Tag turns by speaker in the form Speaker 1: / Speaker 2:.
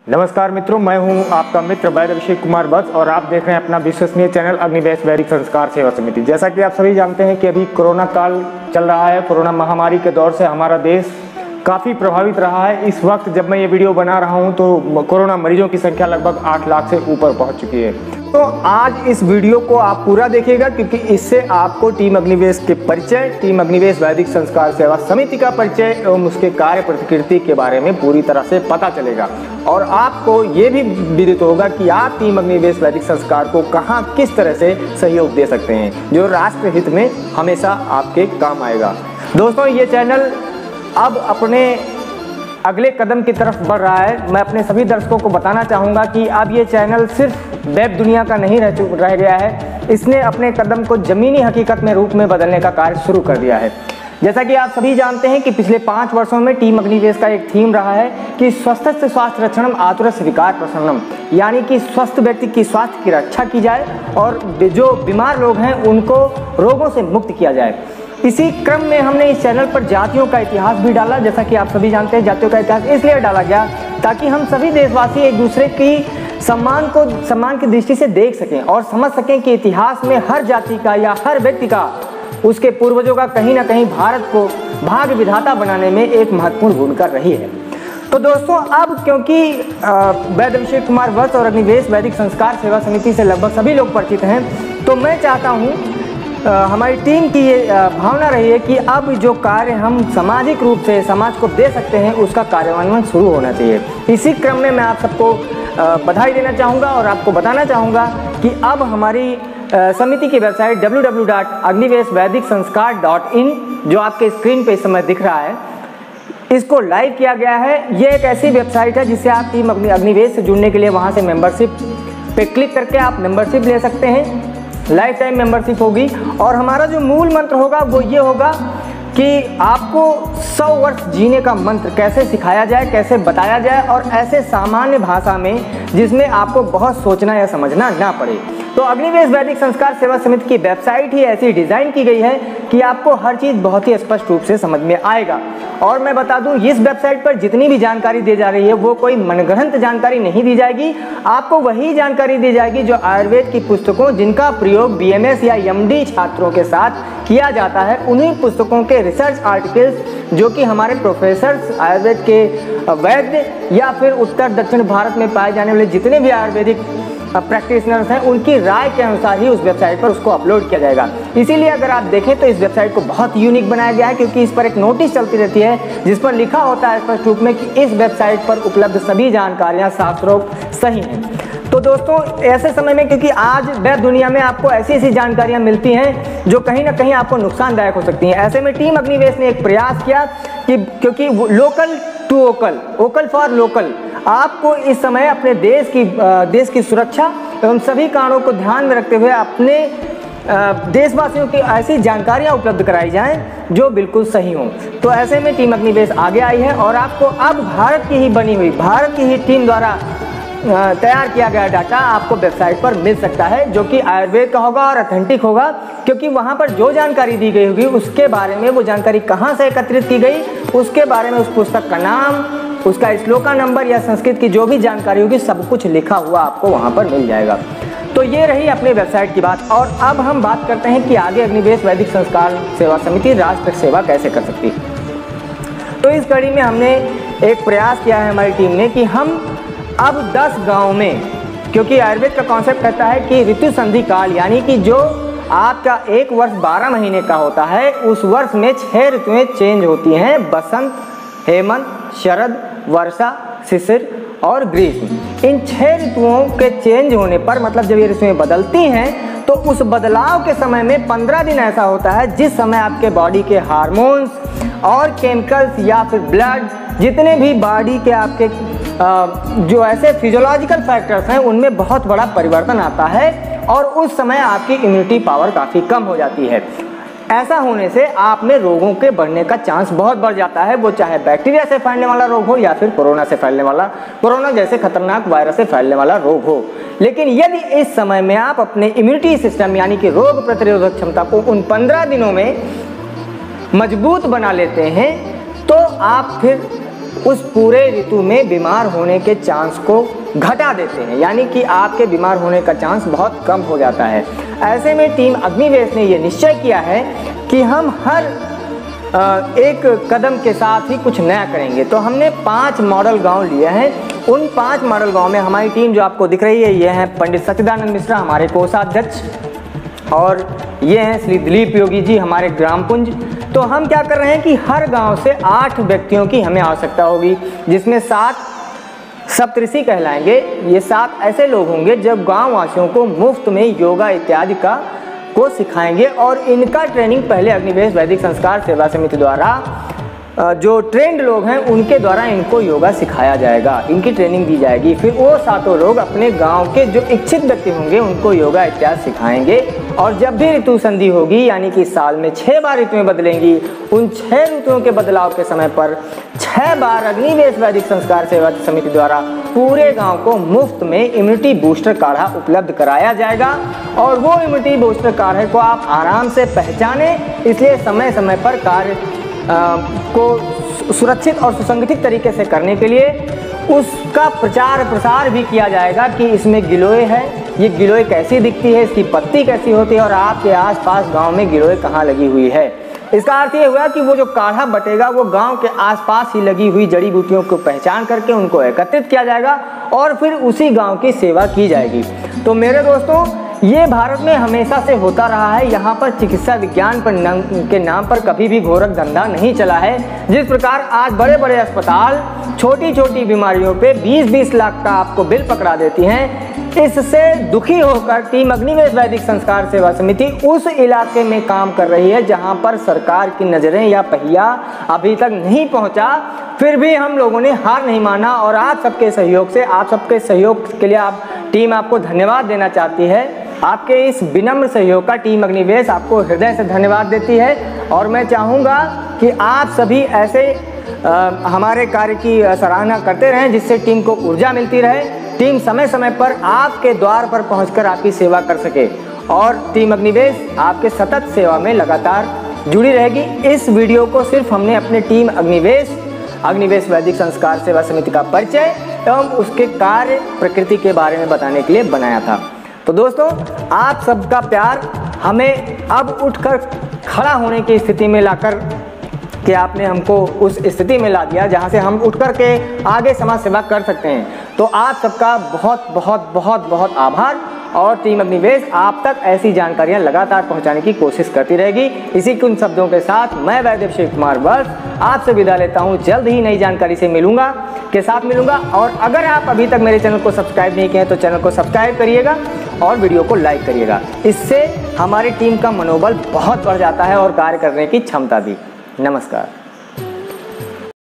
Speaker 1: नमस्कार मित्रों, मैं हूं आपका मित्र वैद्य अभिषेक कुमार वत्स और आप देख रहे हैं अपना विश्वसनीय चैनल अग्निवेश वैदिक संस्कार सेवा समिति। जैसा कि आप सभी जानते हैं कि अभी कोरोना काल चल रहा है। कोरोना महामारी के दौर से हमारा देश काफ़ी प्रभावित रहा है। इस वक्त जब मैं ये वीडियो बना रहा हूं तो कोरोना मरीजों की संख्या लगभग 8 लाख से ऊपर पहुंच चुकी है। तो आज इस वीडियो को आप पूरा देखिएगा क्योंकि इससे आपको टीम अग्निवेश के परिचय, टीम अग्निवेश वैदिक संस्कार सेवा समिति का परिचय एवं उसके कार्य प्रकृति के बारे में पूरी तरह से पता चलेगा और आपको ये भी विदित होगा कि आप टीम अग्निवेश वैदिक संस्कार को कहाँ किस तरह से सहयोग दे सकते हैं जो राष्ट्र हित में हमेशा आपके काम आएगा। दोस्तों, ये चैनल अब अपने अगले कदम की तरफ बढ़ रहा है। मैं अपने सभी दर्शकों को बताना चाहूँगा कि अब ये चैनल सिर्फ वेब दुनिया का नहीं रह गया है। इसने अपने कदम को ज़मीनी हकीकत में रूप में बदलने का कार्य शुरू कर दिया है। जैसा कि आप सभी जानते हैं कि पिछले 5 वर्षों में टीम अग्निवेश का एक थीम रहा है कि स्वस्थ से स्वास्थ्य रक्षणम आतुरस्य विकार प्रसन्नम, यानी कि स्वस्थ व्यक्ति की स्वास्थ्य की रक्षा की जाए और जो बीमार लोग हैं उनको रोगों से मुक्त किया जाए। इसी क्रम में हमने इस चैनल पर जातियों का इतिहास भी डाला। जैसा कि आप सभी जानते हैं, जातियों का इतिहास इसलिए डाला गया ताकि हम सभी देशवासी एक दूसरे की सम्मान की दृष्टि से देख सकें और समझ सकें कि इतिहास में हर जाति का या हर व्यक्ति का, उसके पूर्वजों का कहीं ना कहीं भारत को भाग्य विधाता बनाने में एक महत्वपूर्ण भूमिका रही है। तो दोस्तों, अब क्योंकि वैद्य अभिषेक कुमार वत्स और अग्निवेश वैदिक संस्कार सेवा समिति से लगभग सभी लोग परिचित हैं, तो मैं चाहता हूँ हमारी टीम की ये भावना रही है कि अब जो कार्य हम सामाजिक रूप से समाज को दे सकते हैं उसका कार्यान्वयन शुरू होना चाहिए। इसी क्रम में मैं आप सबको बधाई देना चाहूँगा और आपको बताना चाहूँगा कि अब हमारी समिति की वेबसाइट www.agniveshvedicsanskar.in जो आपके स्क्रीन पे इस समय दिख रहा है, इसको लाइव किया गया है। ये एक ऐसी वेबसाइट है जिससे आप टीम अग्निवेश से जुड़ने के लिए वहाँ से मेंबरशिप पे क्लिक करके आप मेंबरशिप ले सकते हैं। लाइफ टाइम मेंबरशिप होगी और हमारा जो मूल मंत्र होगा वो ये होगा कि आपको 100 वर्ष जीने का मंत्र कैसे सिखाया जाए, कैसे बताया जाए और ऐसे सामान्य भाषा में जिसमें आपको बहुत सोचना या समझना ना पड़े। तो अग्निवेश वैदिक संस्कार सेवा समिति की वेबसाइट ही ऐसी डिज़ाइन की गई है कि आपको हर चीज़ बहुत ही स्पष्ट रूप से समझ में आएगा। और मैं बता दूं, इस वेबसाइट पर जितनी भी जानकारी दी जा रही है वो कोई मनगढ़ंत जानकारी नहीं दी जाएगी। आपको वही जानकारी दी जाएगी जो आयुर्वेद की पुस्तकों जिनका प्रयोग BMS या MD छात्रों के साथ किया जाता है, उन्हीं पुस्तकों के रिसर्च आर्टिकल्स जो कि हमारे प्रोफेसर्स, आयुर्वेद के वैद्य या फिर उत्तर दक्षिण भारत में पाए जाने वाले जितने भी आयुर्वेदिक प्रैक्टिशनर्स हैं उनकी राय के अनुसार ही उस वेबसाइट पर उसको अपलोड किया जाएगा। इसीलिए अगर आप देखें तो इस वेबसाइट को बहुत यूनिक बनाया गया है क्योंकि इस पर एक नोटिस चलती रहती है जिस पर लिखा होता है स्पष्ट रूप में कि इस वेबसाइट पर उपलब्ध सभी जानकारियाँ शास्त्रोक्त सही हैं। तो दोस्तों, ऐसे समय में क्योंकि आज वेब दुनिया में आपको ऐसी जानकारियाँ मिलती हैं जो कहीं ना कहीं आपको नुकसानदायक हो सकती हैं, ऐसे में टीम अग्निवेश ने एक प्रयास किया कि क्योंकि local to vocal, vocal for local, आपको इस समय अपने देश की सुरक्षा एवं सभी कारणों को ध्यान में रखते हुए अपने देशवासियों की ऐसी जानकारियां उपलब्ध कराई जाएं जो बिल्कुल सही हों। तो ऐसे में टीम अग्निवेश आगे आई है और आपको अब भारत की ही बनी हुई, भारत की ही टीम द्वारा तैयार किया गया डाटा आपको वेबसाइट पर मिल सकता है जो कि आयुर्वेद का होगा और ऑथेंटिक होगा, क्योंकि वहाँ पर जो जानकारी दी गई होगी उसके बारे में, वो जानकारी कहाँ से एकत्रित की गई उसके बारे में, उस पुस्तक का नाम, उसका श्लोका नंबर या संस्कृत की जो भी जानकारी होगी सब कुछ लिखा हुआ आपको वहाँ पर मिल जाएगा। तो ये रही अपनी वेबसाइट की बात। और अब हम बात करते हैं कि आगे अग्निवेश वैदिक संस्कार सेवा समिति राष्ट्र सेवा कैसे कर सकती है। तो इस कड़ी में हमने एक प्रयास किया है हमारी टीम ने कि हम अब 10 गाँव में, क्योंकि आयुर्वेद का कॉन्सेप्ट कहता है कि ऋतु संधि काल, यानी कि जो आपका एक वर्ष 12 महीने का होता है उस वर्ष में 6 ऋतुएँ चेंज होती हैं, बसंत, हेमंत, शरद, वर्षा, शिशिर और ग्रीष्म। इन 6 ऋतुओं के चेंज होने पर, मतलब जब ये ऋतुएं बदलती हैं तो उस बदलाव के समय में 15 दिन ऐसा होता है जिस समय आपके बॉडी के हार्मोन्स और केमिकल्स या फिर ब्लड, जितने भी बॉडी के आपके जो ऐसे फिजियोलॉजिकल फैक्टर्स हैं उनमें बहुत बड़ा परिवर्तन आता है और उस समय आपकी इम्यूनिटी पावर काफ़ी कम हो जाती है। ऐसा होने से आप में रोगों के बढ़ने का चांस बहुत बढ़ जाता है, वो चाहे बैक्टीरिया से फैलने वाला रोग हो या फिर कोरोना से फैलने वाला, कोरोना जैसे खतरनाक वायरस से फैलने वाला रोग हो। लेकिन यदि इस समय में आप अपने इम्यूनिटी सिस्टम यानी कि रोग प्रतिरोधक क्षमता को उन 15 दिनों में मजबूत बना लेते हैं तो आप फिर उस पूरे ऋतु में बीमार होने के चांस को घटा देते हैं, यानी कि आपके बीमार होने का चांस बहुत कम हो जाता है। ऐसे में टीम अग्निवेश ने ये निश्चय किया है कि हम हर एक कदम के साथ ही कुछ नया करेंगे। तो हमने 5 मॉडल गांव लिए हैं। उन 5 मॉडल गांव में हमारी टीम जो आपको दिख रही है, ये हैं पंडित सच्चिदानंद मिश्रा हमारे कोषाध्यक्ष, और ये हैं श्री दिलीप योगी जी हमारे ग्रामपुंज। तो हम क्या कर रहे हैं कि हर गांव से 8 व्यक्तियों की हमें आवश्यकता होगी, जिसमें 7 सप्तऋषि कहलाएंगे। ये 7 ऐसे लोग होंगे जब गांव वासियों को मुफ्त में योगा इत्यादि को सिखाएंगे, और इनका ट्रेनिंग पहले अग्निवेश वैदिक संस्कार सेवा समिति द्वारा जो ट्रेंड लोग हैं उनके द्वारा इनको योगा सिखाया जाएगा, इनकी ट्रेनिंग दी जाएगी। फिर वो 7 लोग अपने गांव के जो इच्छित व्यक्ति होंगे उनको योगा इत्यादि सिखाएंगे। और जब भी ऋतु संधि होगी, यानी कि साल में 6 बार ऋतुएं बदलेंगी, उन 6 ऋतुओं के बदलाव के समय पर 6 बार अग्निवेश वैदिक संस्कार सेवा समिति द्वारा पूरे गांव को मुफ्त में इम्यूनिटी बूस्टर काढ़ा उपलब्ध कराया जाएगा। और वो इम्यूनिटी बूस्टर काढ़े को आप आराम से पहचानें, इसलिए समय समय पर कार्य को सुरक्षित और सुसंगठित तरीके से करने के लिए उसका प्रचार प्रसार भी किया जाएगा कि इसमें गिलोय है, ये गिलोय कैसी दिखती है, इसकी पत्ती कैसी होती है, और आपके आसपास गांव में गिलोय कहाँ लगी हुई है। इसका अर्थ ये हुआ कि वो जो काढ़ा बटेगा वो गांव के आसपास ही लगी हुई जड़ी बूटियों को पहचान करके उनको एकत्रित किया जाएगा और फिर उसी गांव की सेवा की जाएगी। तो मेरे दोस्तों, ये भारत में हमेशा से होता रहा है। यहाँ पर चिकित्सा विज्ञान के नाम पर कभी भी घोरक धंधा नहीं चला है। जिस प्रकार आज बड़े बड़े अस्पताल छोटी छोटी बीमारियों पे 20-20 लाख का आपको बिल पकड़ा देती हैं, इससे दुखी होकर टीम अग्निवेश वैदिक संस्कार सेवा समिति उस इलाके में काम कर रही है जहां पर सरकार की नज़रें या पहिया अभी तक नहीं पहुंचा। फिर भी हम लोगों ने हार नहीं माना, और आप सबके सहयोग से, आप सबके सहयोग के लिए टीम आपको धन्यवाद देना चाहती है। आपके इस विनम्र सहयोग का टीम अग्निवेश आपको हृदय से धन्यवाद देती है। और मैं चाहूँगा कि आप सभी ऐसे हमारे कार्य की सराहना करते रहें, जिससे टीम को ऊर्जा मिलती रहे, टीम समय समय पर आपके द्वार पर पहुंचकर आपकी सेवा कर सके, और टीम अग्निवेश आपके सतत सेवा में लगातार जुड़ी रहेगी। इस वीडियो को सिर्फ हमने अपने टीम अग्निवेश वैदिक संस्कार सेवा समिति का परिचय एवं उसके कार्य प्रकृति के बारे में बताने के लिए बनाया था। तो दोस्तों, आप सबका प्यार हमें अब उठकर खड़ा होने की स्थिति में लाकर कि आपने हमको उस स्थिति में ला दिया जहां से हम उठ कर के आगे समाज सेवा कर सकते हैं। तो आप सबका बहुत बहुत बहुत बहुत आभार। और टीम अग्निवेश आप तक ऐसी जानकारियां लगातार पहुंचाने की कोशिश करती रहेगी। इसी कुछ शब्दों के साथ मैं वैद्य शिव कुमार वर्ष आपसे विदा लेता हूं। जल्द ही नई जानकारी से मिलूंगा। और अगर आप अभी तक मेरे चैनल को सब्सक्राइब नहीं किए हैं तो चैनल को सब्सक्राइब करिएगा और वीडियो को लाइक करिएगा। इससे हमारी टीम का मनोबल बहुत बढ़ जाता है और कार्य करने की क्षमता भी। नमस्कार।